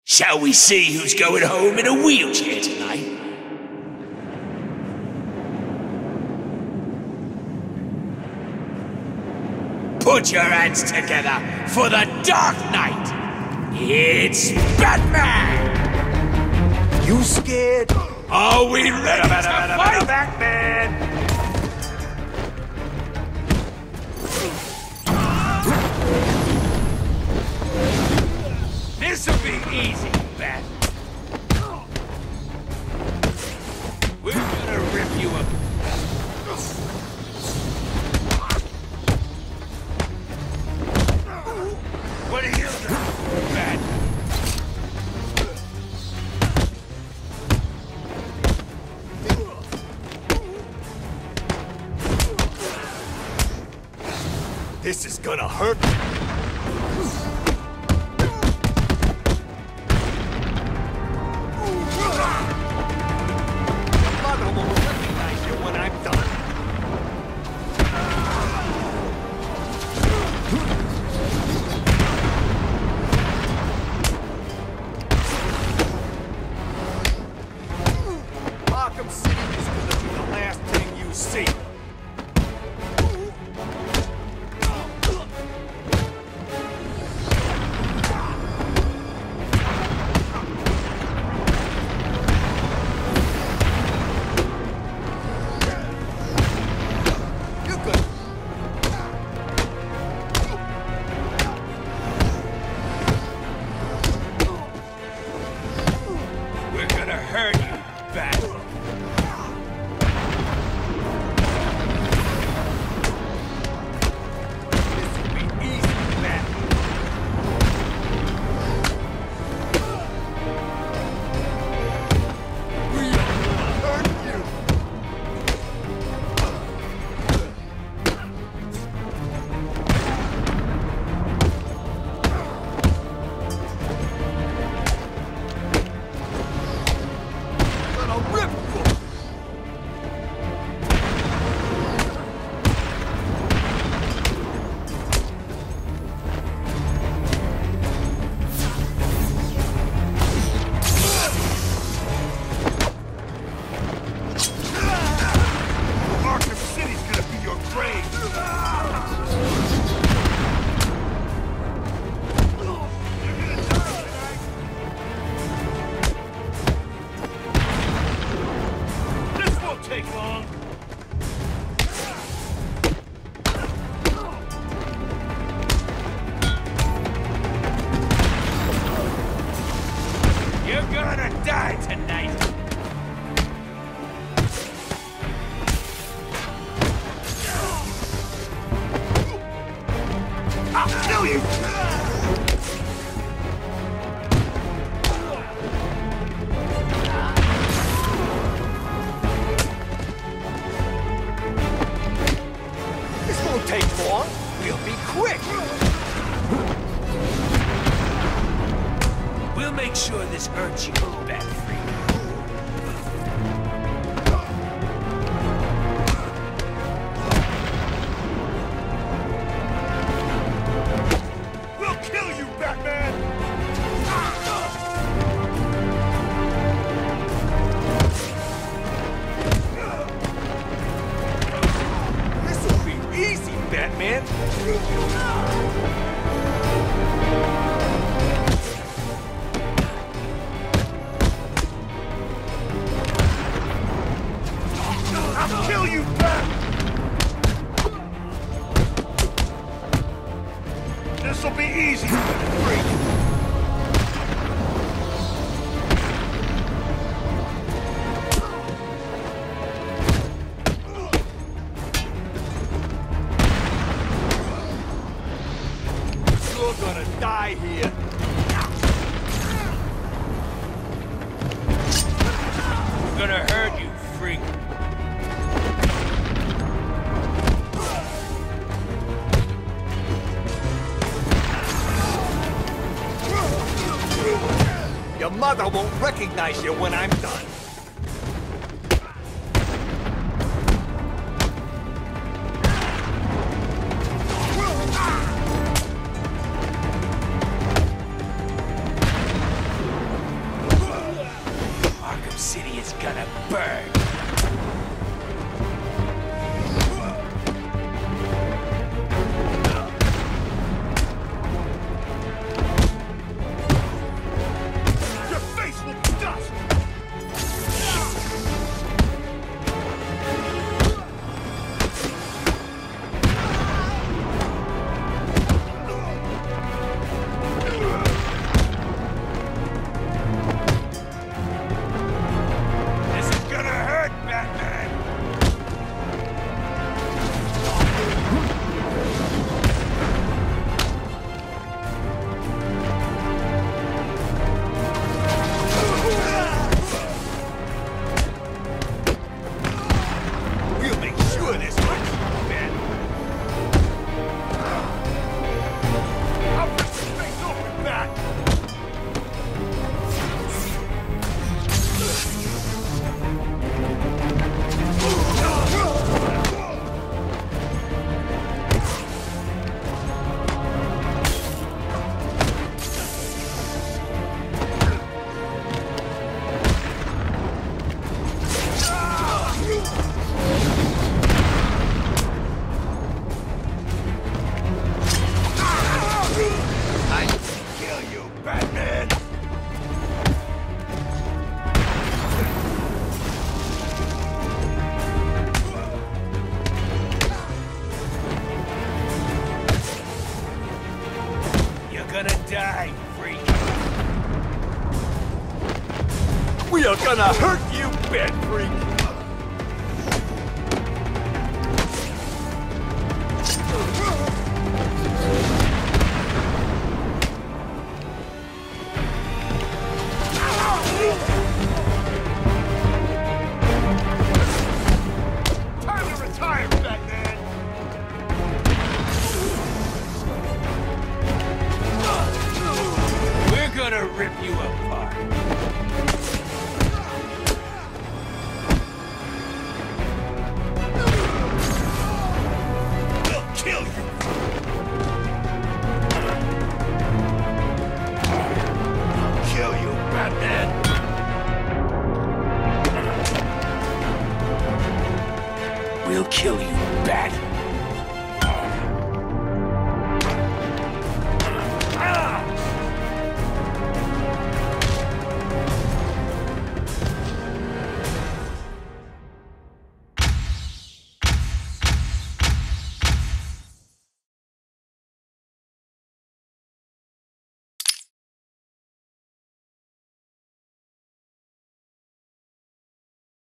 Shall we see who's going home in a wheelchair tonight? Put your hands together for the Dark Knight! It's Batman! You scared? Are we ready to fight? Batman! This'll be easy, Bat. We're gonna rip you up. What are you doing, Bat? This is gonna hurt. Mother will recognize you when I'm done. Arkham City is gonna be the last thing you see. We're gonna hurt you, Bat. This will be easy, Bat. We are gonna hurt you. Gonna rip you. Arkham City's gonna be your grave. This won't take long. You're gonna die tonight. I'll kill you. This won't take long. We'll be quick. We'll make sure this hurts you, Bat Freak. We'll kill you, Batman. This will be easy, Batman. I'll kill you, Bat. This'll be easy, Freak. You're gonna die here. We're gonna hurt you, Freak. Your mother won't recognize you when I'm done. die, freak! We are gonna hurt you, bad freak! Time to retire, Batman! We're gonna rip you apart.